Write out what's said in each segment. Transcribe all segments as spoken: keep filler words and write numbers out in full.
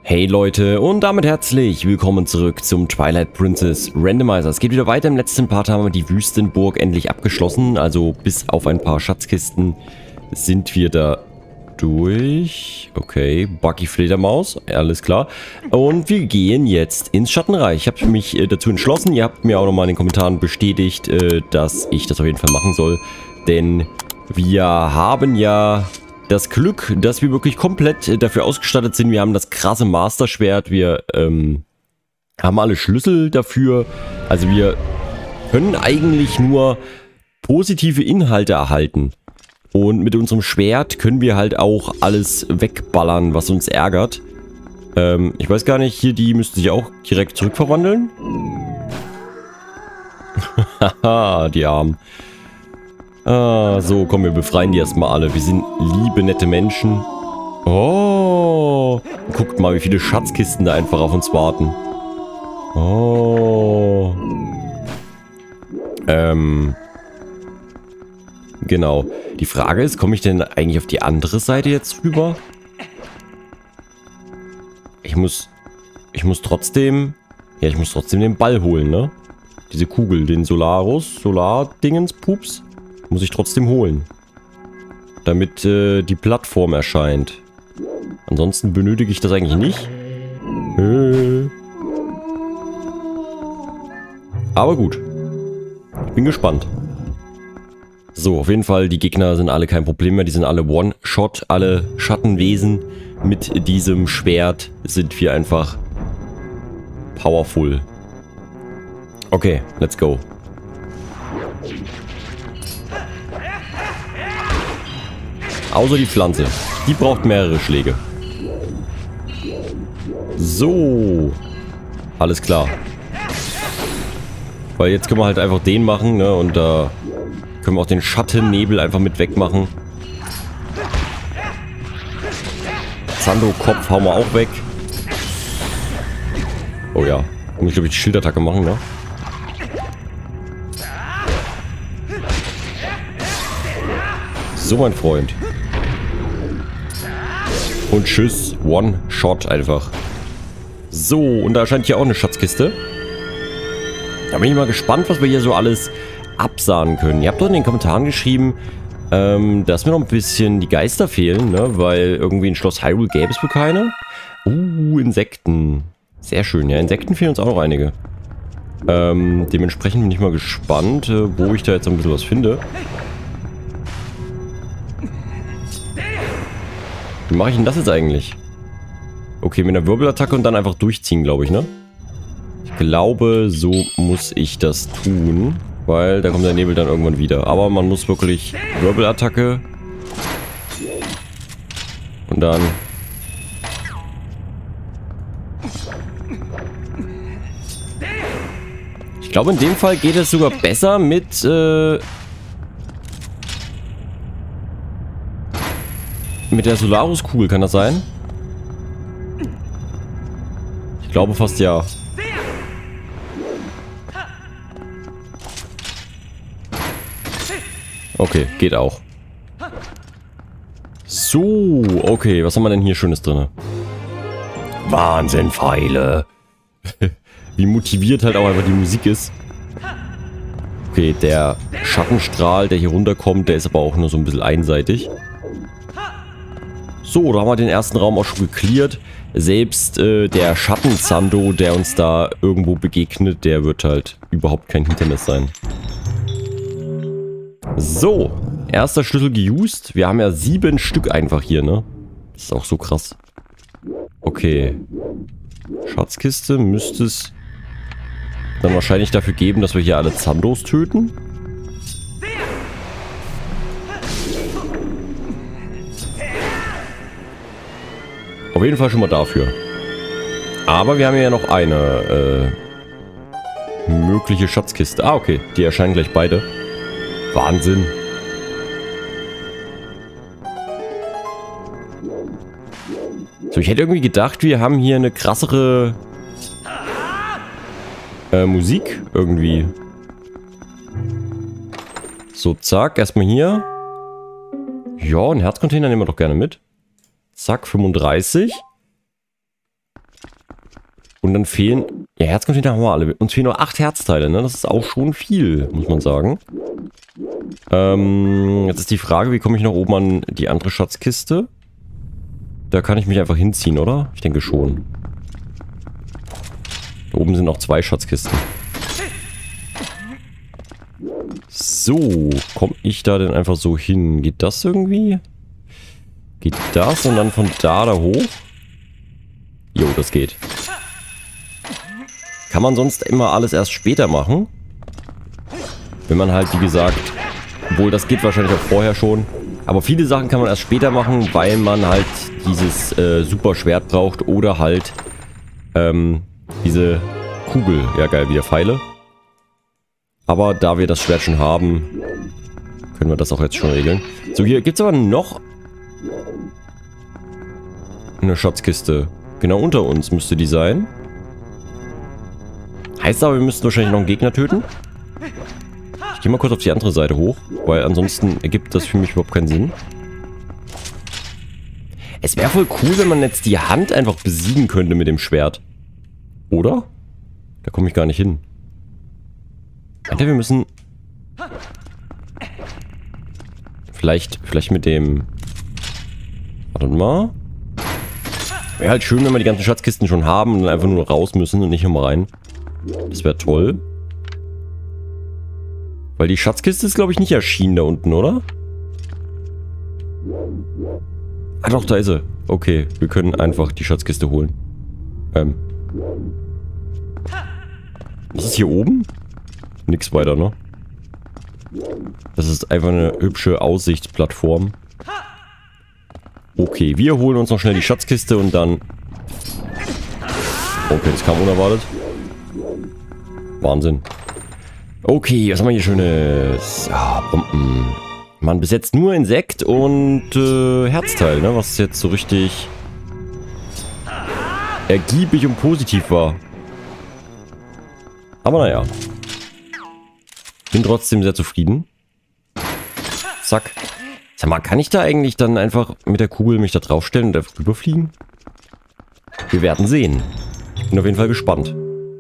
Hey Leute und damit herzlich willkommen zurück zum Twilight Princess Randomizer. Es geht wieder weiter. Im letzten Part haben wir die Wüstenburg endlich abgeschlossen. Also bis auf ein paar Schatzkisten sind wir da durch. Okay, Bucky Fledermaus, alles klar. Und wir gehen jetzt ins Schattenreich. Ich habe mich äh, dazu entschlossen. Ihr habt mir auch nochmal in den Kommentaren bestätigt, äh, dass ich das auf jeden Fall machen soll. Denn wir haben ja das Glück, dass wir wirklich komplett dafür ausgestattet sind. Wir haben das krasse Master-Schwert. Wir ähm, haben alle Schlüssel dafür. Also wir können eigentlich nur positive Inhalte erhalten. Und mit unserem Schwert können wir halt auch alles wegballern, was uns ärgert. Ähm, ich weiß gar nicht, hier die müssten sich auch direkt zurückverwandeln. Haha, die Armen. Ah, so, komm, wir befreien die erstmal alle. Wir sind liebe, nette Menschen. Oh, guckt mal, wie viele Schatzkisten da einfach auf uns warten. Oh. Ähm. Genau. Die Frage ist, komme ich denn eigentlich auf die andere Seite jetzt rüber? Ich muss... Ich muss trotzdem... Ja, ich muss trotzdem den Ball holen, ne? Diese Kugel, den Solarus, Solar-Dingens-Pups. Muss ich trotzdem holen. Damit äh, die Plattform erscheint. Ansonsten benötige ich das eigentlich nicht. Äh. Aber gut. Ich bin gespannt. So, auf jeden Fall, die Gegner sind alle kein Problem mehr. Die sind alle One-Shot, alle Schattenwesen. Mit diesem Schwert sind wir einfach powerful. Okay, let's go. Außer die Pflanze. Die braucht mehrere Schläge. So. Alles klar. Weil jetzt können wir halt einfach den machen, ne? Und da äh, können wir auch den Schattennebel einfach mit wegmachen. Zando-Kopf hauen wir auch weg. Oh ja. Muss ich, glaube ich, die Schildattacke machen, ne? So, mein Freund. Und tschüss. One-Shot einfach. So, und da erscheint hier auch eine Schatzkiste. Da bin ich mal gespannt, was wir hier so alles absahnen können. Ihr habt doch in den Kommentaren geschrieben, ähm, dass mir noch ein bisschen die Geister fehlen, ne? Weil irgendwie in Schloss Hyrule gäbe es wohl keine. Uh, Insekten. Sehr schön. Ja, Insekten fehlen uns auch noch einige. Ähm, dementsprechend bin ich mal gespannt, äh, wo ich da jetzt ein bisschen was finde. Wie mache ich denn das jetzt eigentlich? Okay, mit einer Wirbelattacke und dann einfach durchziehen, glaube ich, ne? Ich glaube, so muss ich das tun. Weil da kommt der Nebel dann irgendwann wieder. Aber man muss wirklich Wirbelattacke. Und dann... Ich glaube, in dem Fall geht es sogar besser mit... Äh Mit der Solarus-Kugel, kann das sein? Ich glaube fast ja. Okay, geht auch. So, okay, was haben wir denn hier Schönes drin? Wahnsinn, Pfeile. Wie motiviert halt auch einfach die Musik ist. Okay, der Schattenstrahl, der hier runterkommt, der ist aber auch nur so ein bisschen einseitig. So, da haben wir den ersten Raum auch schon geklärt. Selbst äh, der Schatten-Zando, der uns da irgendwo begegnet, der wird halt überhaupt kein Hindernis sein. So, erster Schlüssel geused. Wir haben ja sieben Stück einfach hier, ne? Das ist auch so krass. Okay. Schatzkiste müsste es dann wahrscheinlich dafür geben, dass wir hier alle Zandos töten. Auf jeden Fall schon mal dafür. Aber wir haben ja noch eine äh, mögliche Schatzkiste. Ah, okay. Die erscheinen gleich beide. Wahnsinn. So, ich hätte irgendwie gedacht, wir haben hier eine krassere äh, Musik irgendwie. So, zack. Erstmal hier. Ja, einen Herzcontainer nehmen wir doch gerne mit. Zack, fünfunddreißig. Und dann fehlen... Ja, Herzcontainer haben wir alle. Uns fehlen nur acht Herzteile, ne? Das ist auch schon viel, muss man sagen. Ähm, jetzt ist die Frage, wie komme ich nach oben an die andere Schatzkiste? Da kann ich mich einfach hinziehen, oder? Ich denke schon. Da oben sind noch zwei Schatzkisten. So, komme ich da denn einfach so hin? Geht das irgendwie? Geht das und dann von da da hoch? Jo, das geht. Kann man sonst immer alles erst später machen? Wenn man halt, wie gesagt, obwohl das geht wahrscheinlich auch vorher schon. Aber viele Sachen kann man erst später machen, weil man halt dieses äh, super Schwert braucht oder halt ähm, diese Kugel. Ja geil, wieder Pfeile. Aber da wir das Schwert schon haben, können wir das auch jetzt schon regeln. So, hier gibt es aber noch eine Schatzkiste. Genau unter uns müsste die sein. Heißt aber, wir müssten wahrscheinlich noch einen Gegner töten. Ich gehe mal kurz auf die andere Seite hoch, weil ansonsten ergibt das für mich überhaupt keinen Sinn. Es wäre voll cool, wenn man jetzt die Hand einfach besiegen könnte mit dem Schwert. Oder? Da komme ich gar nicht hin. Alter, wir müssen... Vielleicht, vielleicht mit dem... Warte mal. Wäre halt schön, wenn wir die ganzen Schatzkisten schon haben und dann einfach nur raus müssen und nicht nochmal rein. Das wäre toll. Weil die Schatzkiste ist, glaube ich, nicht erschienen da unten, oder? Ah doch, da ist sie. Okay, wir können einfach die Schatzkiste holen. Ähm. Was ist hier oben? Nix weiter, ne? Das ist einfach eine hübsche Aussichtsplattform. Okay, wir holen uns noch schnell die Schatzkiste und dann... Okay, das kam unerwartet. Wahnsinn. Okay, was haben wir hier Schönes? Ah, Bomben. Man besetzt nur Insekt und äh, Herzteil, ne? Was jetzt so richtig ergiebig und positiv war. Aber naja. Bin trotzdem sehr zufrieden. Zack. Sag mal, kann ich da eigentlich dann einfach mit der Kugel mich da draufstellen und einfach rüberfliegen? Wir werden sehen. Ich bin auf jeden Fall gespannt.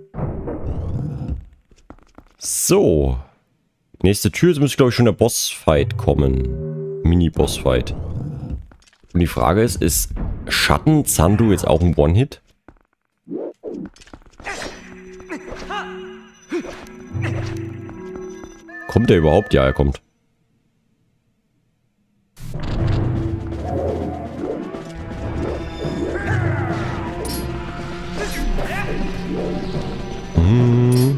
So. Nächste Tür, jetzt müsste, glaube ich, schon der Bossfight kommen. Mini-Bossfight. Und die Frage ist, ist Schatten Zandu jetzt auch ein One-Hit? Kommt der überhaupt? Ja, er kommt. Hm.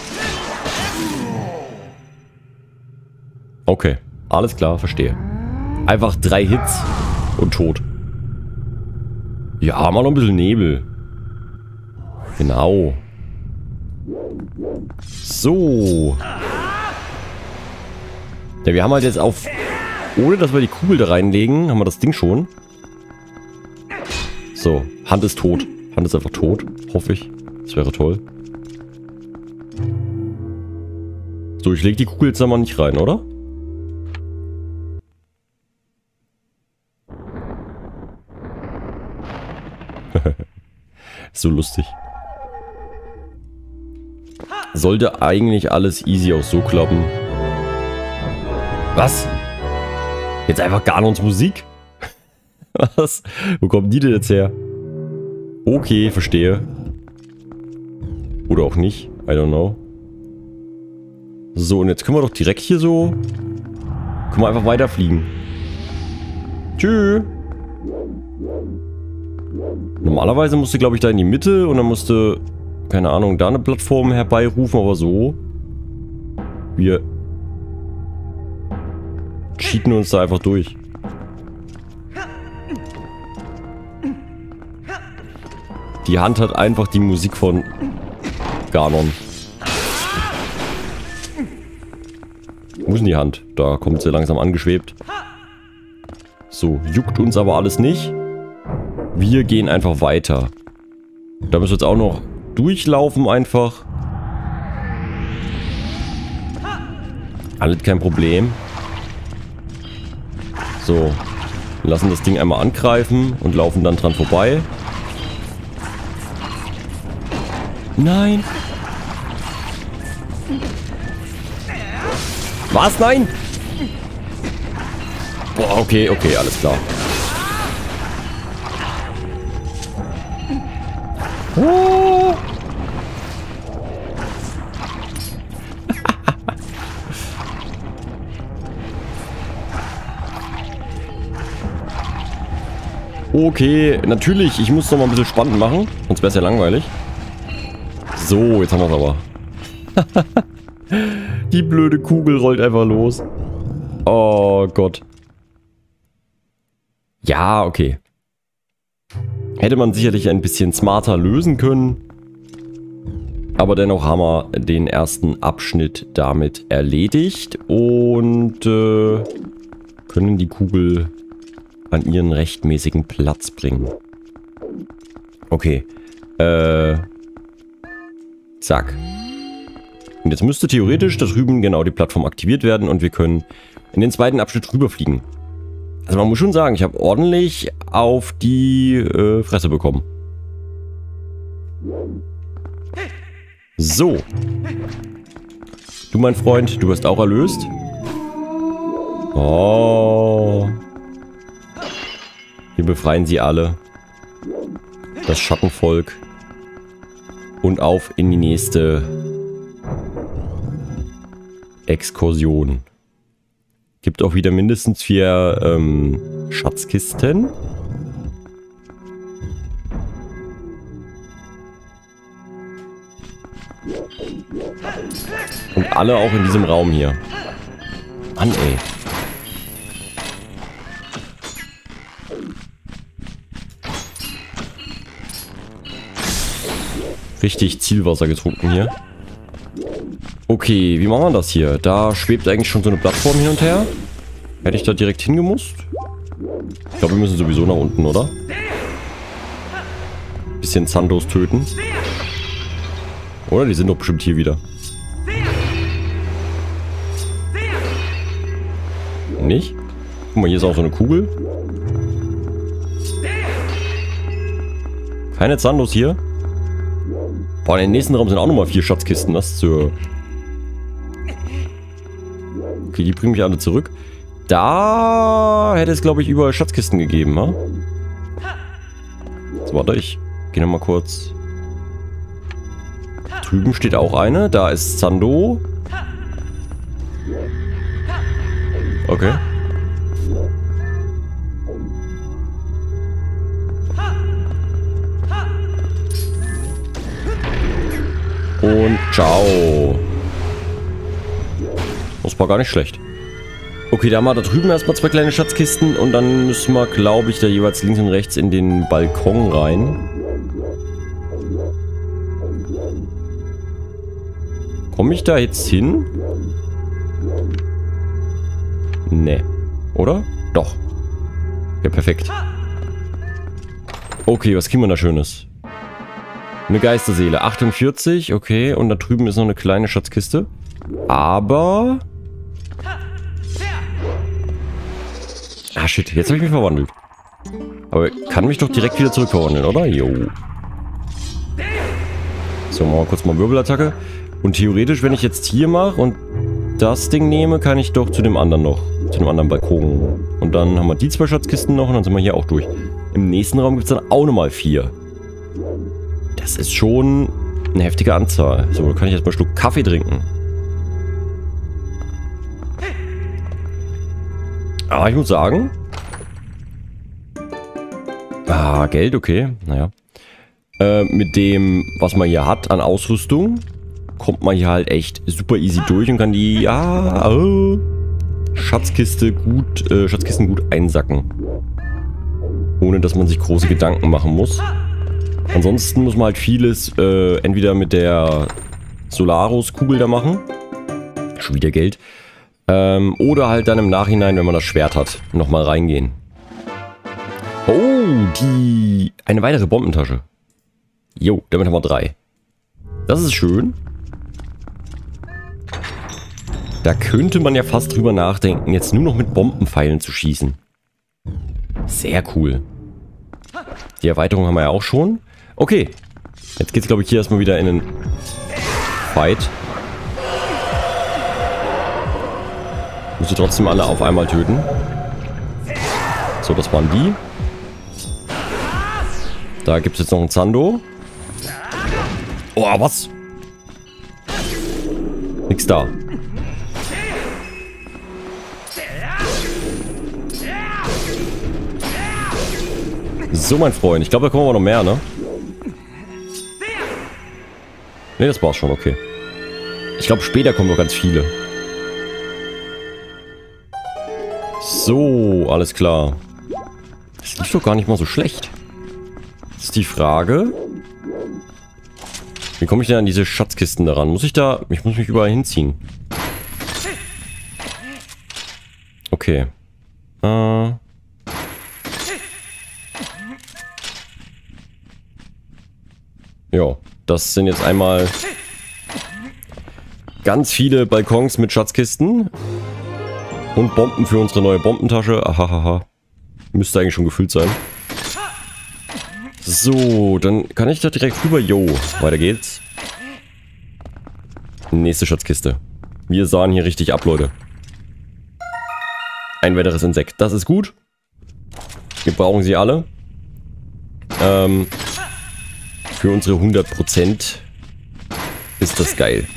Okay, alles klar, verstehe. Einfach drei Hits und tot. Ja, mal noch ein bisschen Nebel. Genau. So. Ja, wir haben halt jetzt auf... Ohne dass wir die Kugel da reinlegen, haben wir das Ding schon. So, Hand ist tot. Hand ist einfach tot, hoffe ich. Das wäre toll. So, ich lege die Kugel jetzt da mal nicht rein, oder? So lustig. Sollte eigentlich alles easy auch so klappen. Was? Jetzt einfach Ganons Musik? Was? Wo kommen die denn jetzt her? Okay, verstehe. Oder auch nicht. I don't know. So, und jetzt können wir doch direkt hier so... Können wir einfach weiterfliegen. Tschüss. Normalerweise musste, glaube ich, da in die Mitte und dann musste, keine Ahnung, da eine Plattform herbeirufen, aber so. Wir cheaten uns da einfach durch. Die Hand hat einfach die Musik von Ganon. Wo ist denn die Hand? Da kommt sie langsam angeschwebt. So, juckt uns aber alles nicht. Wir gehen einfach weiter. Da müssen wir jetzt auch noch durchlaufen einfach. Alles kein Problem. So. Wir lassen das Ding einmal angreifen und laufen dann dran vorbei. Nein. Was? Nein. Boah, okay, okay, alles klar. Oh. Okay, natürlich, ich muss noch mal ein bisschen spannend machen, sonst wäre es ja langweilig. So, jetzt haben wir es aber. Die blöde Kugel rollt einfach los. Oh Gott. Ja, okay. Hätte man sicherlich ein bisschen smarter lösen können. Aber dennoch haben wir den ersten Abschnitt damit erledigt. Und äh, können die Kugel an ihren rechtmäßigen Platz bringen. Okay. Äh. Zack. Und jetzt müsste theoretisch da drüben genau die Plattform aktiviert werden und wir können in den zweiten Abschnitt rüberfliegen. Also man muss schon sagen, ich habe ordentlich auf die äh, Fresse bekommen. So. Du, mein Freund, du wirst auch erlöst. Oh. Wir befreien sie alle. Das Schattenvolk. Und auf in die nächste Exkursion. Gibt auch wieder mindestens vier ähm, Schatzkisten. Und alle auch in diesem Raum hier. Mann, ey. Richtig Zielwasser getrunken hier. Okay, wie machen wir das hier? Da schwebt eigentlich schon so eine Plattform hin und her. Hätte ich da direkt hingemusst? Ich glaube, wir müssen sowieso nach unten, oder? Bisschen Zandos töten. Oder? Die sind doch bestimmt hier wieder. Nicht? Guck mal, hier ist auch so eine Kugel. Keine Zandos hier. Boah, in den nächsten Raum sind auch nochmal vier Schatzkisten. Das ist so... Okay, die bringen mich alle zurück. Da hätte es, glaube ich, überall Schatzkisten gegeben, ha? So, warte, ich gehe nochmal kurz. Drüben steht auch eine. Da ist Zando. Okay. Und ciao. Das war gar nicht schlecht. Okay, da haben wir da drüben erstmal zwei kleine Schatzkisten und dann müssen wir, glaube ich, da jeweils links und rechts in den Balkon rein. Komme ich da jetzt hin? Nee. Oder? Doch. Ja, perfekt. Okay, was kriegen wir da Schönes? Eine Geisterseele. achtundvierzig, okay. Und da drüben ist noch eine kleine Schatzkiste. Aber... Ah, shit. Jetzt habe ich mich verwandelt. Aber kann mich doch direkt wieder zurückverwandeln, oder? Jo. So, machen wir kurz mal Wirbelattacke. Und theoretisch, wenn ich jetzt hier mache und das Ding nehme, kann ich doch zu dem anderen noch. Zu dem anderen Balkon. Und dann haben wir die zwei Schatzkisten noch und dann sind wir hier auch durch. Im nächsten Raum gibt es dann auch nochmal vier. Das ist schon eine heftige Anzahl. So, da kann ich jetzt mal einen Schluck Kaffee trinken. Aber ich muss sagen... Ah, Geld, okay. Naja. Äh, mit dem, was man hier hat an Ausrüstung, kommt man hier halt echt super easy durch und kann die, ja, äh, Schatzkiste gut, äh, Schatzkisten gut einsacken. Ohne, dass man sich große Gedanken machen muss. Ansonsten muss man halt vieles äh, entweder mit der Solaris-Kugel da machen. Schon wieder Geld. Ähm, oder halt dann im Nachhinein, wenn man das Schwert hat, nochmal reingehen. Oh, die... Eine weitere Bombentasche. Jo, damit haben wir drei. Das ist schön. Da könnte man ja fast drüber nachdenken, jetzt nur noch mit Bombenpfeilen zu schießen. Sehr cool. Die Erweiterung haben wir ja auch schon. Okay, Jetzt geht's, glaube ich, hier erstmal wieder in einen Fight. Muss ich trotzdem alle auf einmal töten. So, das waren die. Da gibt es jetzt noch einen Zando. Oh, was? Nix da. So, mein Freund. Ich glaube, da kommen aber noch mehr, ne? Ne, das war's schon, okay. Ich glaube, später kommen noch ganz viele. So, alles klar. Das lief doch gar nicht mal so schlecht. Das ist die Frage. Wie komme ich denn an diese Schatzkisten daran? Muss ich da... Ich muss mich überall hinziehen. Okay. Äh... Ja, das sind jetzt einmal ganz viele Balkons mit Schatzkisten und Bomben für unsere neue Bombentasche. Ahahaha. Müsste eigentlich schon gefüllt sein. So, dann kann ich da direkt rüber. Jo, weiter geht's. Nächste Schatzkiste. Wir sahen hier richtig ab, Leute. Ein weiteres Insekt. Das ist gut. Wir brauchen sie alle. Ähm... Für unsere hundert Prozent ist das geil.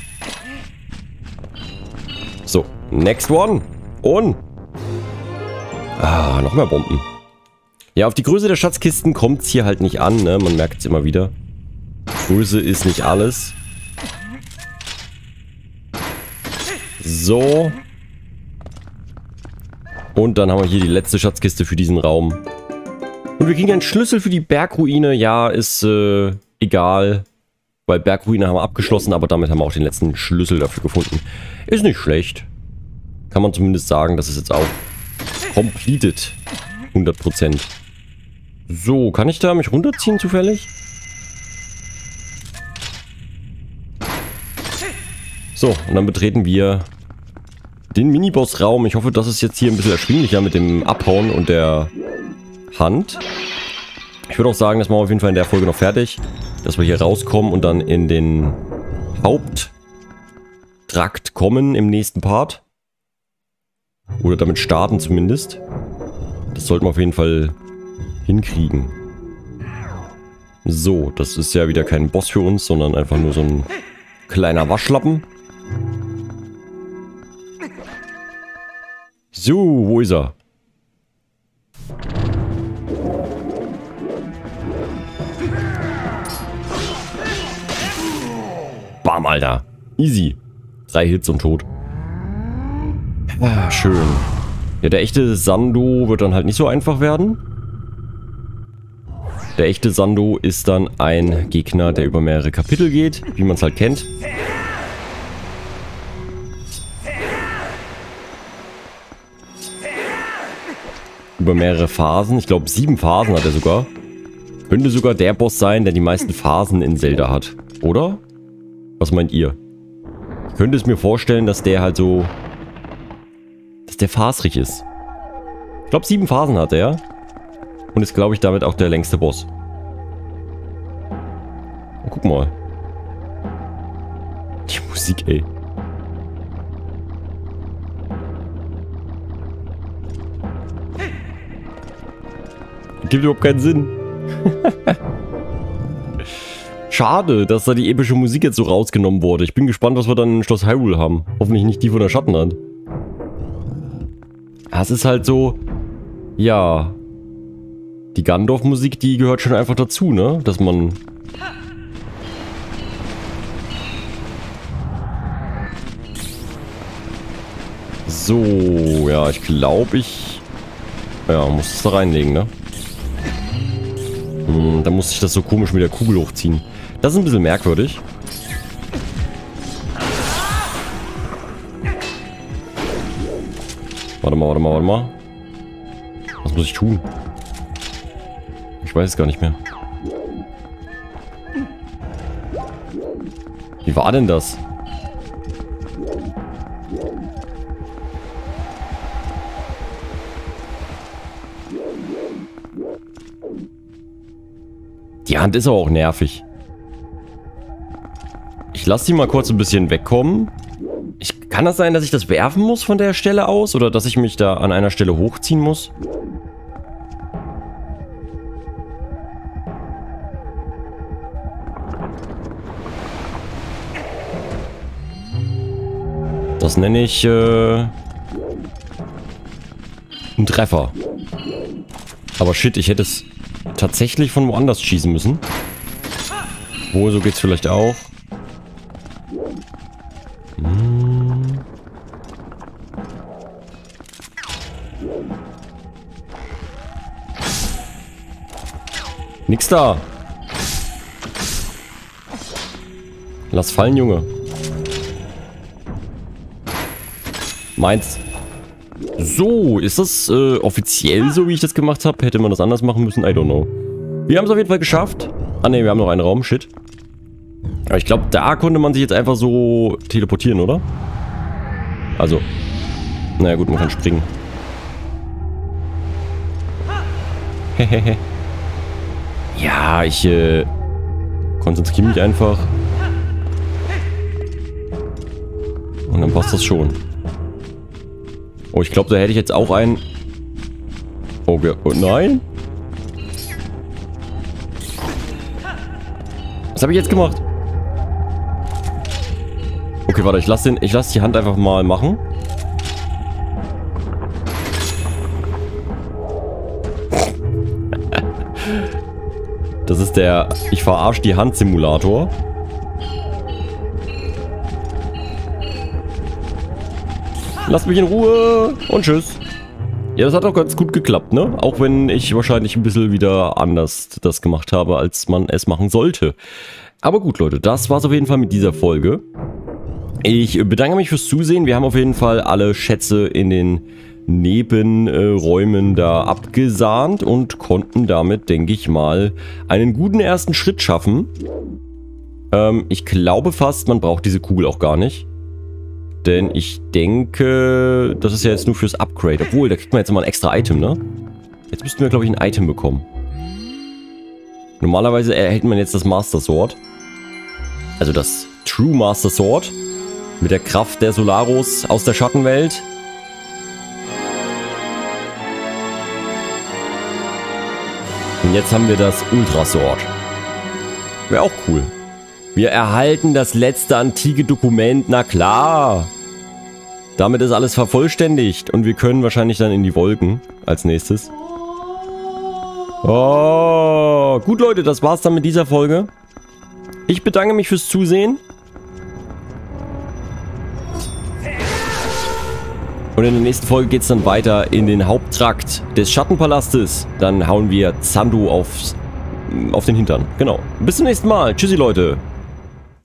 So, next one. Und... Ah, noch mehr Bomben. Ja, auf die Größe der Schatzkisten kommt es hier halt nicht an, ne? Man merkt es immer wieder. Größe ist nicht alles. So. Und dann haben wir hier die letzte Schatzkiste für diesen Raum. Und wir kriegen einen Schlüssel für die Bergruine. Ja, ist äh, egal. Weil Bergruine haben wir abgeschlossen, aber damit haben wir auch den letzten Schlüssel dafür gefunden. Ist nicht schlecht. Kann man zumindest sagen, das ist jetzt auch completed. hundert Prozent. So, kann ich da mich runterziehen zufällig? So, und dann betreten wir den Miniboss-Raum. Ich hoffe, das ist jetzt hier ein bisschen erschwinglicher mit dem Abhauen und der Hand. Ich würde auch sagen, das machen wir auf jeden Fall in der Folge noch fertig. Dass wir hier rauskommen und dann in den Haupttrakt kommen im nächsten Part. Oder damit starten zumindest. Das sollten wir auf jeden Fall hinkriegen. So, das ist ja wieder kein Boss für uns, sondern einfach nur so ein kleiner Waschlappen. So, wo ist er? Bam, Alter. Easy. Drei Hits und tot. Ah, schön. Ja, der echte Sando wird dann halt nicht so einfach werden. Der echte Sando ist dann ein Gegner, der über mehrere Kapitel geht, wie man es halt kennt. Über mehrere Phasen. Ich glaube, sieben Phasen hat er sogar. Könnte sogar der Boss sein, der die meisten Phasen in Zelda hat. Oder? Was meint ihr? Ich könnte es mir vorstellen, dass der halt so... dass der fasrig ist. Ich glaube, sieben Phasen hat er. Und ist, glaube ich, damit auch der längste Boss. Und guck mal. Die Musik, ey. Gibt überhaupt keinen Sinn. Schade, dass da die epische Musik jetzt so rausgenommen wurde. Ich bin gespannt, was wir dann in Schloss Hyrule haben. Hoffentlich nicht die von der Schattenhand. Es ist halt so... Ja... Die Gandalf-Musik, die gehört schon einfach dazu, ne? Dass man... So, ja, ich glaube, ich... Ja, muss es da reinlegen, ne? Hm, da muss ich das so komisch mit der Kugel hochziehen. Das ist ein bisschen merkwürdig. Warte mal, warte mal, warte mal. Was muss ich tun? Ich weiß es gar nicht mehr. Wie war denn das? Die Hand ist aber auch nervig. Ich lasse sie mal kurz ein bisschen wegkommen. Ich, kann das sein, dass ich das werfen muss von der Stelle aus? Oder dass ich mich da an einer Stelle hochziehen muss? Das nenne ich äh, einen Treffer. Aber shit, ich hätte es tatsächlich von woanders schießen müssen. Oh, so geht's vielleicht auch. Hm. Nix da. Lass fallen, Junge. Meins. So, ist das äh, offiziell so, wie ich das gemacht habe? Hätte man das anders machen müssen? I don't know. Wir haben es auf jeden Fall geschafft. Ah ne, wir haben noch einen Raum. Shit. Aber ich glaube, da konnte man sich jetzt einfach so teleportieren, oder? Also. Naja gut, man kann springen. Hehehe. Ja, ich äh, konzentriere mich einfach. Und dann passt das schon. Oh, ich glaube, da hätte ich jetzt auch einen... Oh, oh nein. Was habe ich jetzt gemacht? Okay, warte, ich lasse den, ich lasse die Hand einfach mal machen. Das ist der Ich verarsche die Hand Simulator. Lasst mich in Ruhe und tschüss. Ja, das hat auch ganz gut geklappt, ne? Auch wenn ich wahrscheinlich ein bisschen wieder anders das gemacht habe, als man es machen sollte. Aber gut, Leute, das war's auf jeden Fall mit dieser Folge. Ich bedanke mich fürs Zusehen. Wir haben auf jeden Fall alle Schätze in den Nebenräumen da abgesahnt und konnten damit, denke ich mal, einen guten ersten Schritt schaffen. Ähm, ich glaube fast, man braucht diese Kugel auch gar nicht. Denn ich denke, das ist ja jetzt nur fürs Upgrade. Obwohl, da kriegt man jetzt mal ein extra Item, ne? Jetzt müssten wir, glaube ich, ein Item bekommen. Normalerweise erhält man jetzt das Master Sword. Also das True Master Sword. Mit der Kraft der Solaros aus der Schattenwelt. Und jetzt haben wir das Ultra Sword. Wäre auch cool. Wir erhalten das letzte antike Dokument, na klar. Damit ist alles vervollständigt und wir können wahrscheinlich dann in die Wolken als nächstes. Oh, gut Leute, das war's dann mit dieser Folge. Ich bedanke mich fürs Zusehen. Und in der nächsten Folge geht es dann weiter in den Haupttrakt des Schattenpalastes. Dann hauen wir Xandu aufs, auf den Hintern. Genau. Bis zum nächsten Mal. Tschüssi Leute.